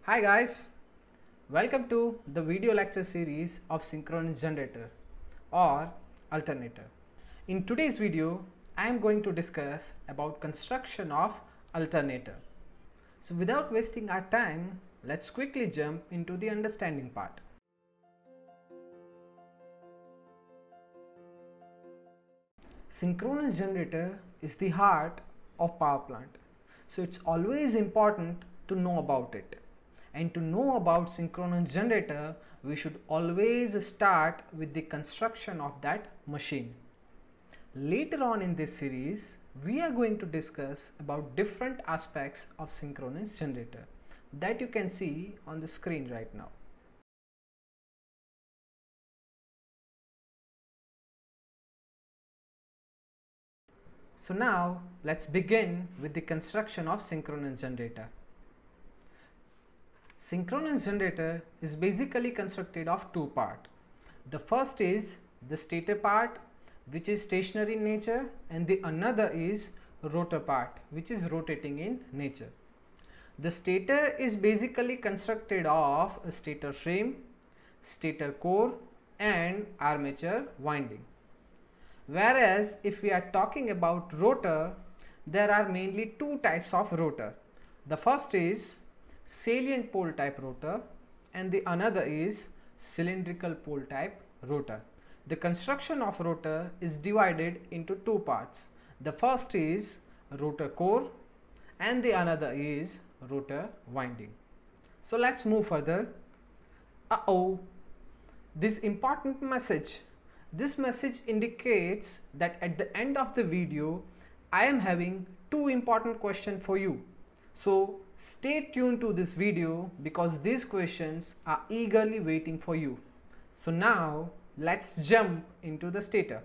Hi guys, welcome to the video lecture series of Synchronous generator or alternator. In today's video, I am going to discuss about construction of alternator. So without wasting our time, let's quickly jump into the understanding part. Synchronous generator is the heart of power plant. So it's always important to know about it. And to know about synchronous generator, we should always start with the construction of that machine. Later on in this series, we are going to discuss about different aspects of synchronous generator that you can see on the screen right now. So now let's begin with the construction of synchronous generator. Synchronous generator is basically constructed of two parts. The first is the stator part, which is stationary in nature, and the another is rotor part, which is rotating in nature. The stator is basically constructed of a stator frame, stator core and armature winding. Whereas if we are talking about rotor, there are mainly two types of rotor. The first is salient pole type rotor and the another is cylindrical pole type rotor. The construction of rotor is divided into two parts. The first is rotor core and the another is rotor winding. So let's move further. This important message. This message indicates that at the end of the video, I am having two important questions for you. So stay tuned to this video because these questions are eagerly waiting for you. So now let's jump into the stator.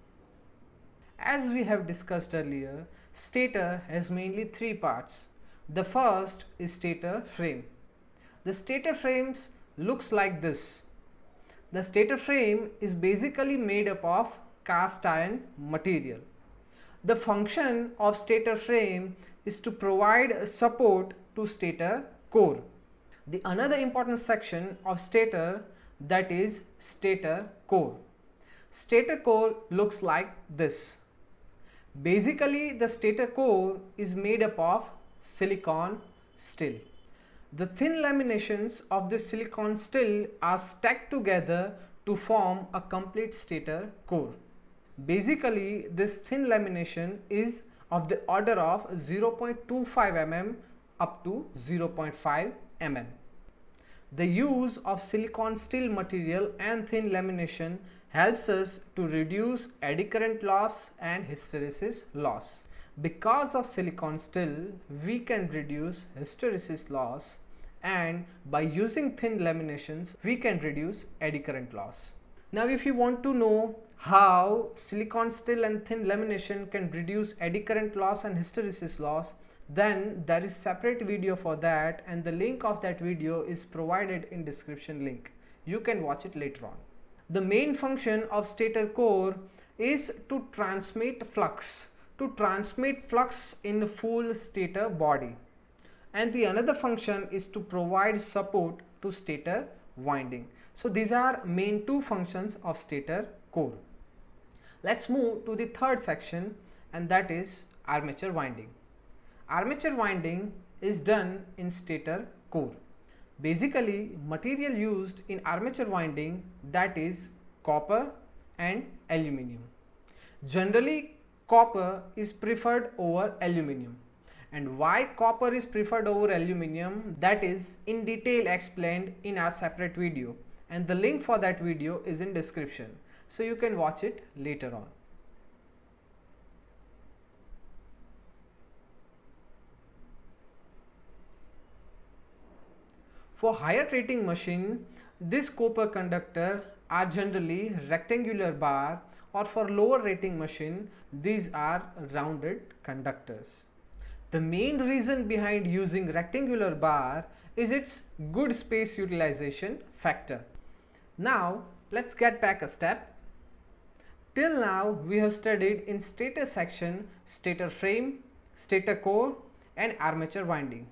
As we have discussed earlier, stator has mainly three parts. The first is stator frame. The stator frames looks like this. The stator frame is basically made up of cast iron material. The function of stator frame is to provide support to stator core. The another important section of stator, that is stator core. Stator core looks like this. Basically the stator core is made up of silicon steel. The thin laminations of the silicon steel are stacked together to form a complete stator core. Basically, this thin lamination is of the order of 0.25 mm up to 0.5 mm. The use of silicon steel material and thin lamination helps us to reduce eddy current loss and hysteresis loss. Because of silicon steel, we can reduce hysteresis loss, and by using thin laminations, we can reduce eddy current loss. Now, if you want to know how silicon steel and thin lamination can reduce eddy current loss and hysteresis loss, then there is separate video for that, and the link of that video is provided in description link. You can watch it later on. The main function of stator core is to transmit flux. In the full stator body, and the another function is to provide support to stator winding. So these are main two functions of stator core. Let's move to the third section, and that is armature winding. Armature winding is done in stator core. Basically, material used in armature winding, that is copper and aluminum. Generally, copper is preferred over aluminum. And why copper is preferred over aluminum, that is in detail explained in our separate video, and the link for that video is in description, so you can watch it later on. For higher rating machine, this copper conductor are generally rectangular bar, or for lower rating machine, these are rounded conductors. The main reason behind using rectangular bar is its good space utilization factor. Now let's get back a step. Till now we have studied in stator section stator frame, stator core and armature winding.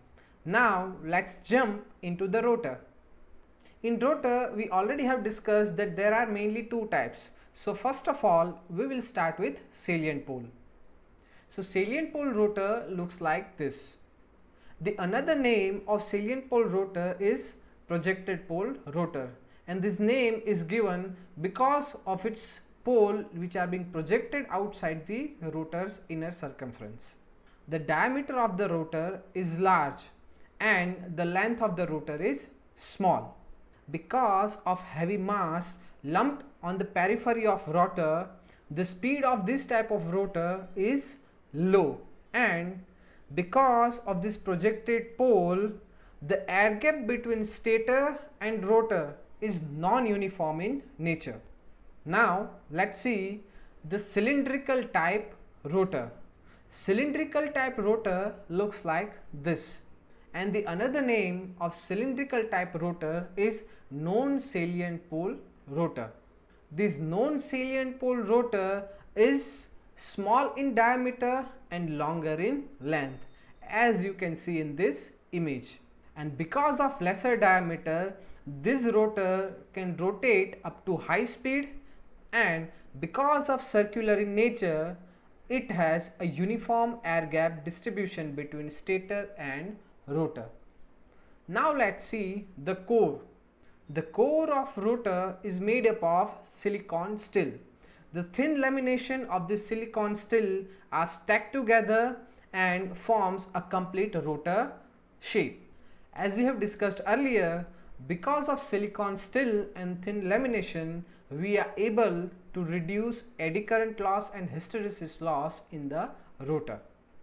Now let's jump into the rotor. In rotor, we already have discussed that there are mainly two types. So first of all, we will start with salient pole. So salient pole rotor looks like this. The another name of salient pole rotor is projected pole rotor, and this name is given because of its pole which are being projected outside the rotor's inner circumference. The diameter of the rotor is large and the length of the rotor is small. Because of heavy mass lumped on the periphery of rotor, the speed of this type of rotor is low, and because of this projected pole, the air gap between stator and rotor is non-uniform in nature. Now let's see the cylindrical type rotor. Cylindrical type rotor looks like this, and the another name of cylindrical type rotor is non-salient pole rotor. This non-salient pole rotor is small in diameter and longer in length, as you can see in this image. And because of lesser diameter, this rotor can rotate up to high speed, and because of circular in nature, it has a uniform air gap distribution between stator and rotor. Now let's see the core. The core of rotor is made up of silicon steel. The thin lamination of this silicon steel are stacked together and forms a complete rotor shape. As we have discussed earlier, because of silicon steel and thin lamination, we are able to reduce eddy current loss and hysteresis loss in the rotor.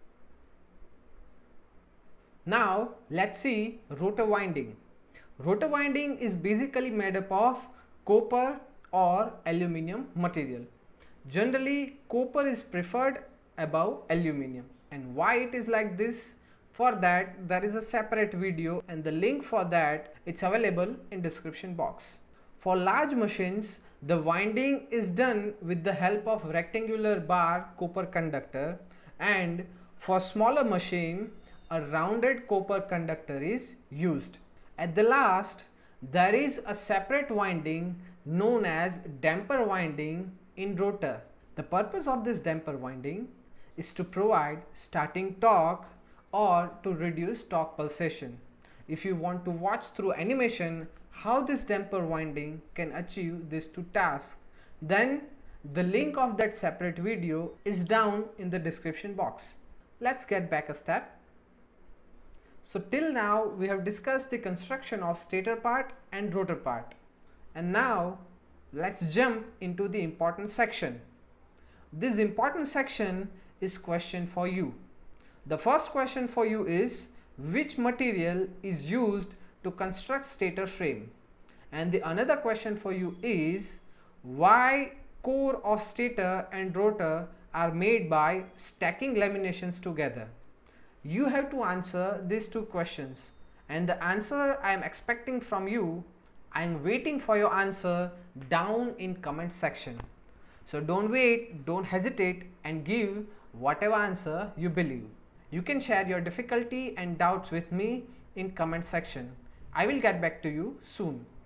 Now let's see rotor winding. Rotor winding is basically made up of copper or aluminum material. Generally, copper is preferred above aluminum, and why it is like this? For that, there is a separate video, and the link for that it's available in description box. For large machines, the winding is done with the help of rectangular bar copper conductor, and for smaller machine, a rounded copper conductor is used. At the last, there is a separate winding known as damper winding in rotor. The purpose of this damper winding is to provide starting torque or to reduce torque pulsation. If you want to watch through animation how this damper winding can achieve these two tasks, then the link of that separate video is down in the description box. Let's get back a step. So till now we have discussed the construction of stator part and rotor part, and now let's jump into the important section. This important section is question for you. The first question for you is, which material is used to construct stator frame? And the another question for you is, why core of stator and rotor are made by stacking laminations together? You have to answer these two questions, and the answer I am expecting from you, I am waiting for your answer down in comment section. So don't wait, don't hesitate, and give whatever answer you believe. You can share your difficulty and doubts with me in comment section. I will get back to you soon.